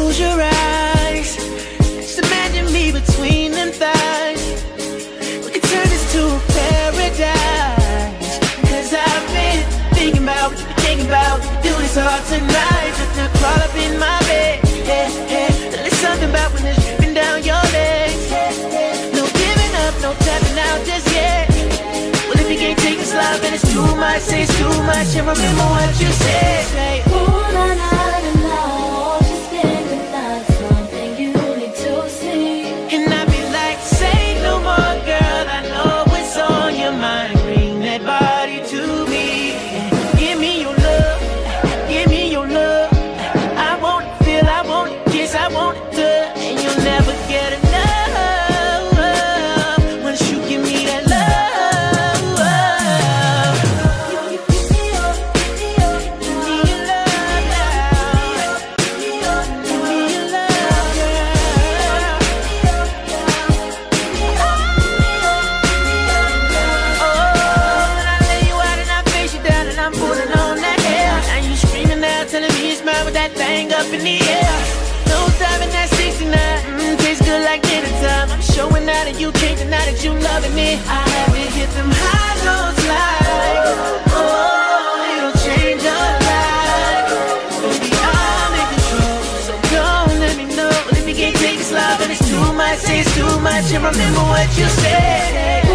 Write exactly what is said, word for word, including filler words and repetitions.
close your eyes, just imagine me between them thighs. We could turn this to a paradise. Cause I've been thinking about what you been thinking about. Do this all tonight, just to crawl up in my bed. Yeah, yeah. There's something about when it's dripping down your legs. No giving up, no tapping out just yet. Well, if you can't take this love and it's too much, say it's too much, and remember what you said. Say, ooh, na, na, na, na. Won't you spend the night? Something you need to see. And I be like, say no more, girl, I know what's on your mind. Bring that body to me. Give me your love, give me your love. I want to feel, I want to kiss, I want to touch. And you'll never get enough once you give me that love. Up in the air, no time in that sixty-nine. Mm, tastes good like dinner time. I'm showing out and you can't deny that you loving it. I have to hit them high notes like, oh, it'll change your life. Baby, I'm in control, so don't let me know. If you can't take this love and it's too much, say it's too much, and remember what you said.